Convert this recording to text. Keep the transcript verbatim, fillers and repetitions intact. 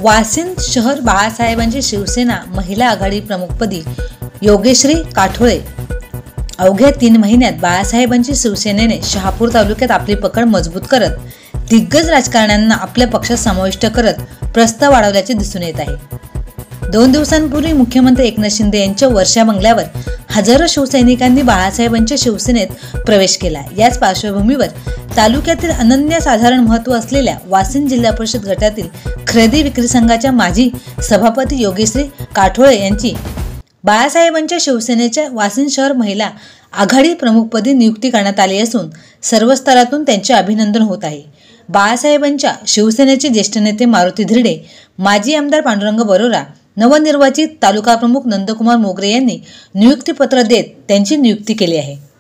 वाशिम शहर बाळासाहेबांची शिवसेना महिला आघाडी प्रमुखपदी योगेश्री काठोळे। अवघ्या तीन महिन्यात बाळासाहेबांची शिवसेनेने शहापूर तालुक्यात आपली पकड मजबूत करत दिग्गज राजकारण्यांना आपल्या पक्षात समाविष्ट करत प्रस्ताव वाढवल्याचे दिसून येत आहे। दोन दिवसांपूर्वी मुख्यमंत्री एकनाथ शिंदे यांच्या वर्षा बंगल्यावर हजारो शिवसैनिकांनी बाळासाहेबांच्या शिवसेनेत प्रवेश केला। याच पार्श्वभूमीवर तालुक्यातील अनन्यसाधारण महत्त्व असलेल्या वाशिम जिल्हा परिषद गटातील खरेदी विक्री संघाच्या माजी सभापती योगेश्री काठोळे यांची बाळासाहेबांच्या शिवसेनेच्या वाशिम शहर महिला आघाडी प्रमुखपदी नियुक्ती करण्यात आली असून सर्व स्तरातून त्यांचे अभिनंदन होत आहे। बाळासाहेबांच्या शिवसेनेचे ज्येष्ठ नेते मारुती धिरडे, माजी आमदार पांडुरंग बरोरा, नवनिर्वाचित तालुका प्रमुख नंदकुमार मोगरे यांनी नियुक्तीपत्र देत त्यांची नियुक्ती केली आहे।